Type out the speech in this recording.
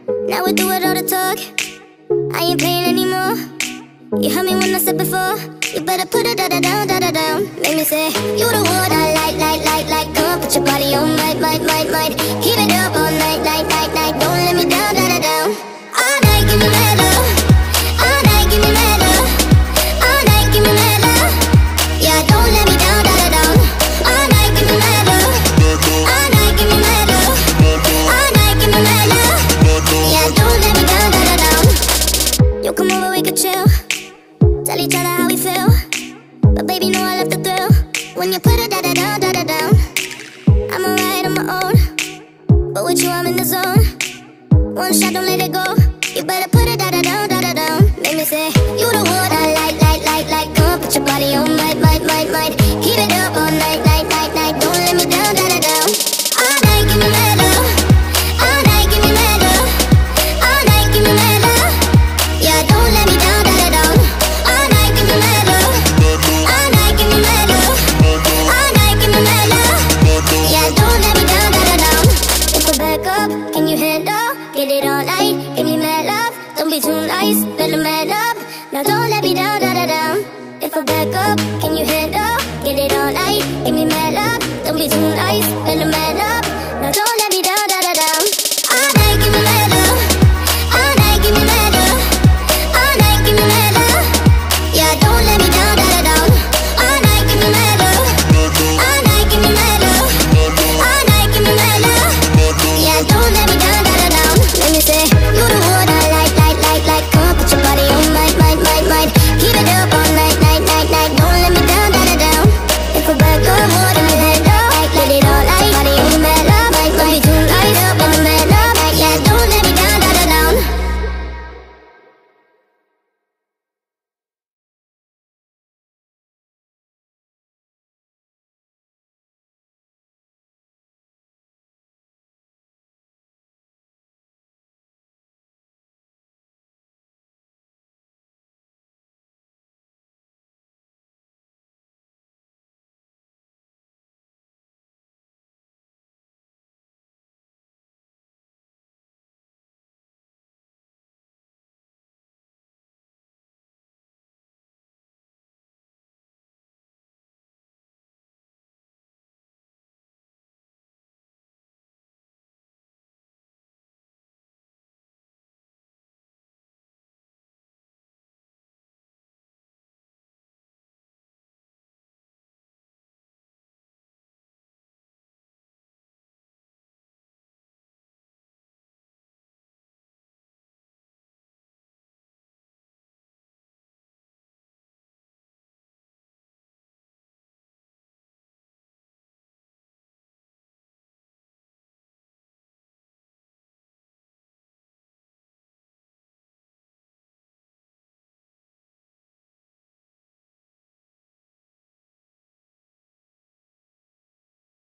Now we do it all the talk. I ain't playing anymore. You heard me when I said before. You better put it down. Make me say, you the one I like. Come on, put your body on might. Keep it up all night. Don't let me down. All night, give me mad love. All night, give me mad love. All night, give me mad love. Yeah, don't let me down. All night, give me mad love. All night, give me mad love. All night, give me mad love. Yeah, don't let me down. You come over, we could chill. Tell each other how we feel. But baby, know I love the thrill. When you put it down. I'm alright on my own, but with you I'm in the zone. One shot, don't let it go. You better put it down. Make me say, you the one I like. Come on, put your body on might. Keep it up all night. Don't let me down. All night, give me mad love. All night, give me mad love. All night, give me mad love. Yeah, don't let me down. All night, give me mad love. All night, give me mad love. All night, give me mad love. Yeah, don't let me down. If I back up, can you handle? Get it all night, give me mad love. Don't be too nice, better man up. Now don't let me down. If I back up, can you handle? Get it all night, give me mad love. Don't be too nice, better man up. Now don't let me down. All night, give me mad love. All night, give me mad love. All night, give me mad love. Yeah, don't let me down. All night, give me mad love. All night, give me mad love. All night, give me mad love. Yeah, don't let me down. Let me say.